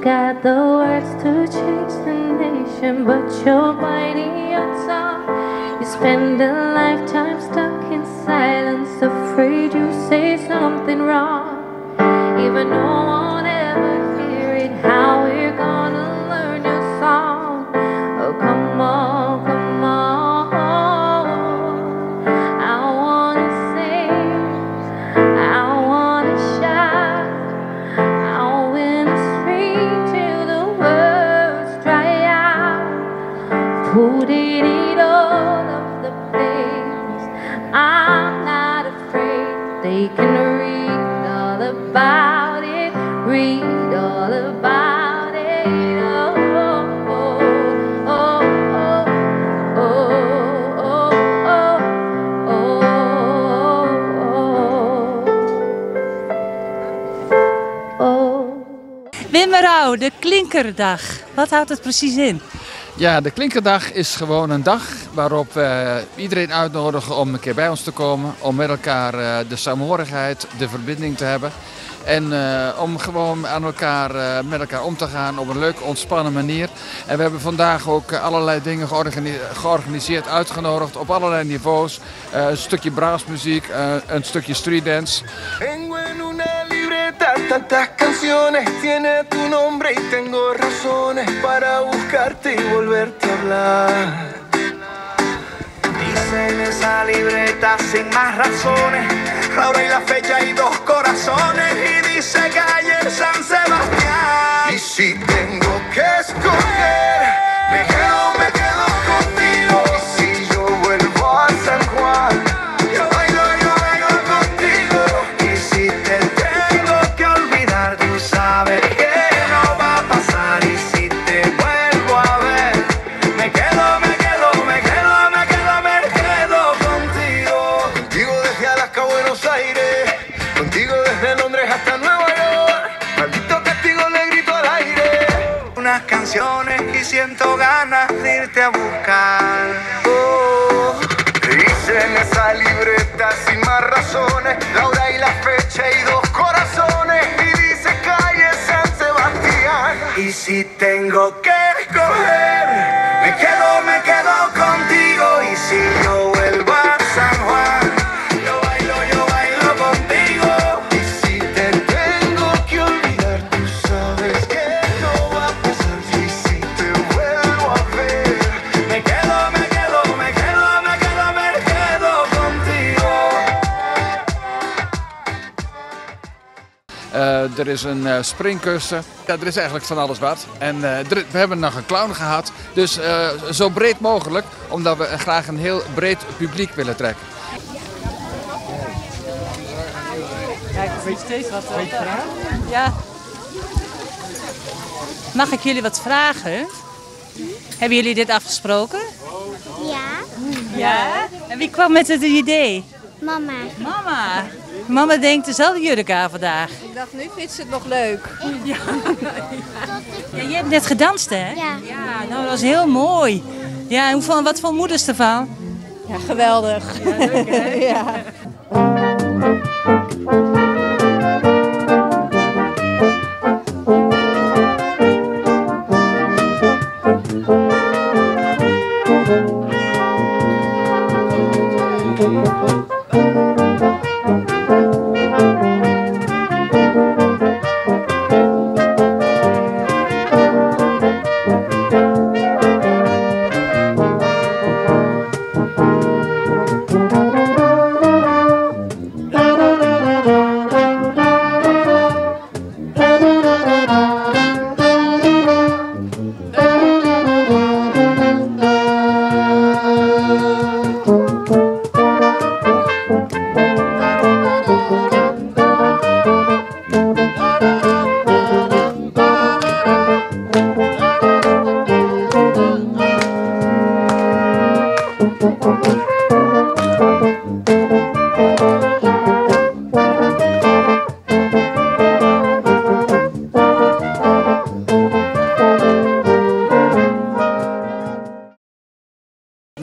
got the words to change the nation, but you're biting your tongue. You spend a lifetime stuck in silence, afraid you say something wrong. Even no one ever hear it, how we're gonna learn your song. Oh, come on, come on. I wanna sing, I wanna shout, I wanna scream till the words dry out. Put it in all of the place, I'm not afraid. They can read all about it, read all about it. Oh, oh, oh, oh, oh, oh, oh, oh. Wim Rauw, de Klinkerdag. Wat houdt het precies in? Ja, de Klinkerdag is gewoon een dag waarop we iedereen uitnodigen om een keer bij ons te komen. Om met elkaar de saamhorigheid, de verbinding te hebben. En om gewoon met elkaar om te gaan op een leuke, ontspannen manier. En we hebben vandaag ook allerlei dingen georganiseerd, uitgenodigd op allerlei niveaus. Een stukje braasmuziek, een stukje streetdance. Tantas canciones, tiene tu nombre y tengo razones para buscarte y volverte a hablar. Dice en esa libreta sin más razones, la hora y la fecha y dos corazones, y dice calle San Sebastián. Y si tengo que escoger, me quedo contigo. Y si yo vuelvo a San Juan, yo bailo contigo. Y si te tengo que olvidar, tú sabes que no va a pasar. Y si te vuelvo a ver, me quedo contigo. Contigo desde Alaska a Buenos Aires, contigo desde Londres hasta Nueva York. Maldito castigo le grito al aire. Unas canciones y siento ganas de irte a buscar. Oh, dice en esa libreta sin más razones, la hora y la fecha y dos corazones, y dice calle San Sebastián. Y si tengo que escoger, me quedo contigo. Y si yo vuelvo a San Juan, yo bailo contigo. Y si te tengo que olvidar, tú sabes que no va a pasar. Y si te vuelvo a ver, me quedo contigo. Er is een springkussen. Ja, er is eigenlijk van alles wat. En we hebben nog een clown gehad. Dus zo breed mogelijk, omdat we graag een heel breed publiek willen trekken. Kijk, weet je steeds wat vragen? Ja. Mag ik jullie wat vragen? Hebben jullie dit afgesproken? Ja, Ja. En wie kwam met het idee? mama. Mama. Mama denkt dezelfde jurk aan vandaag. Ik dacht, nu vindt ze het nog leuk. Ja, jij hebt net gedanst, hè? Ja. Ja, nou, dat was heel mooi. Ja, en wat voor moeders ervan? Ja, geweldig. Ja, leuk, hè? Ja.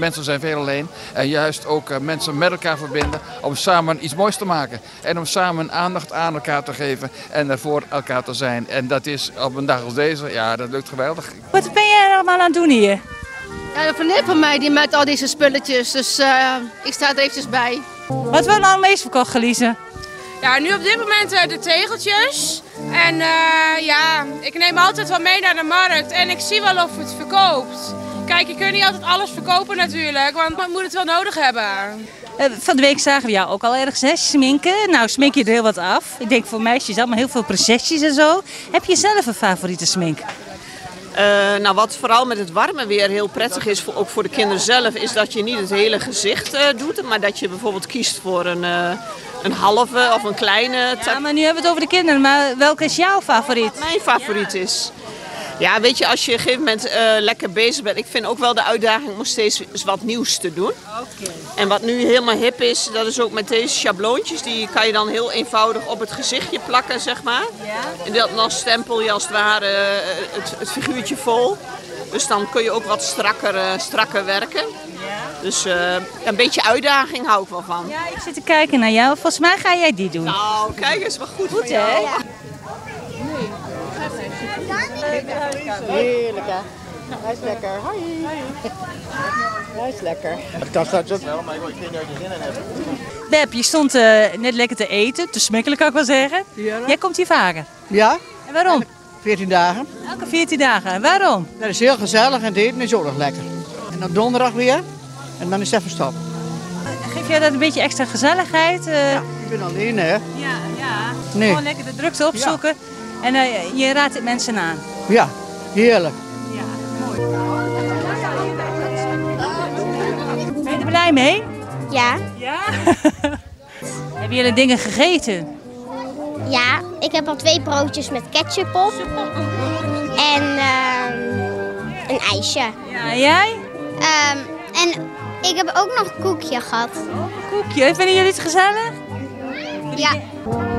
mensen zijn veel alleen. En juist ook mensen met elkaar verbinden om samen iets moois te maken. En om samen aandacht aan elkaar te geven en er voor elkaar te zijn. En dat is op een dag als deze, ja, dat lukt geweldig. Wat ben jij allemaal aan het doen hier? Ja, een vriendin van mij die met al deze spulletjes, dus ik sta er eventjes bij. Wat wordt nou het meest verkocht, Gelise? Ja, nu op dit moment de tegeltjes. En ja, ik neem altijd wel mee naar de markt en ik zie wel of het verkoopt. Kijk, je kunt niet altijd alles verkopen natuurlijk, want men moet het wel nodig hebben. Van de week zagen we jou ook al ergens, hè, sminken. Nou, smink je er heel wat af. Ik denk voor meisjes allemaal heel veel prinsesjes en zo. Heb je zelf een favoriete smink? Nou, wat vooral met het warme weer heel prettig is, ook voor de kinderen zelf, is dat je niet het hele gezicht doet, maar dat je bijvoorbeeld kiest voor een halve of een kleine. Ja, maar nu hebben we het over de kinderen, maar welke is jouw favoriet? Mijn favoriet is. Ja, weet je, als je op een gegeven moment lekker bezig bent, ik vind ook wel de uitdaging om steeds eens wat nieuws te doen. Oké. En wat nu helemaal hip is, dat is ook met deze schabloontjes, die kan je dan heel eenvoudig op het gezichtje plakken, zeg maar. Ja. En dan stempel je als het ware het figuurtje vol. Dus dan kun je ook wat strakker werken. Ja. Dus een beetje uitdaging hou ik wel van. Ja, ik zit te kijken naar jou. Volgens mij ga jij die doen. Nou, kijk eens, wat goed Goed, voor jou. hè? Heerlijk hè. Hij is lekker. Hoi. Hij is lekker. Ik kan straks ook wel, maar ik weet niet of je zin in hebt. Beb, je stond net lekker te eten, te smikkelen kan ik wel zeggen. Ja. Jij komt hier vaker. Ja, En waarom? 14 dagen. Elke 14 dagen. En waarom? Dat is heel gezellig en het eten is ook nog lekker. En op donderdag weer. En dan is het even stop. Geef jij dat een beetje extra gezelligheid? Ja, ik ben alleen hè. Ja. Nee. Gewoon lekker de drukte opzoeken. En je raadt het mensen aan. Ja, heerlijk. Ja, mooi. Ben je er blij mee? Ja, Ja. Hebben jullie dingen gegeten? ja, ik heb al 2 broodjes met ketchup op. En een ijsje. Ja, en jij? En ik heb ook nog een koekje gehad. Koekje. Vinden jullie het gezellig? Ja.